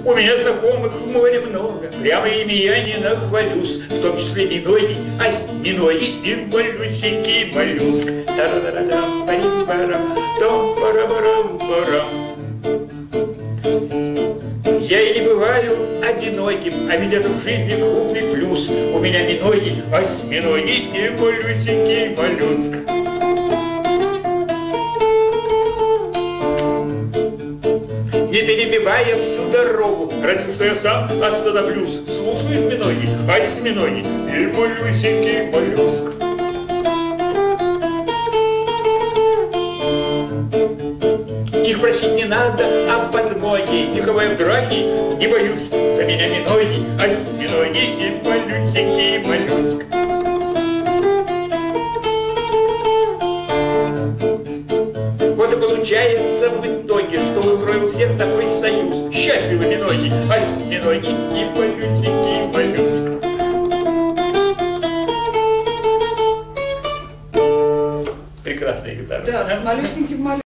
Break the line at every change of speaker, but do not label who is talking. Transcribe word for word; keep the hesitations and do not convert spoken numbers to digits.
У меня знакомых в море много, прямо ими я не нахвалюсь, в том числе миноги, осьминоги и малюсенький моллюск. Та-да-да-дам, парим-парам, том-парам-парам-парам. Я и не бываю одиноким, а ведь это в жизни крупный плюс. У меня миноги, осьминоги и малюсенький моллюск. Не перебивая всю дорогу, разве что я сам остановлюсь. Слушают миноги, осьминоги и малюсенький моллюск. Их просить не надо о подмоге, никого я в драке не боюсь. За меня миноги, осьминоги и малюсенький моллюск. Вот и получается в итоге, что устроил всех такой союз. Счастливы миноги, осьминоги и малюсенький моллюск. Прекрасная гитара.
Да, с малюсеньким моллюском.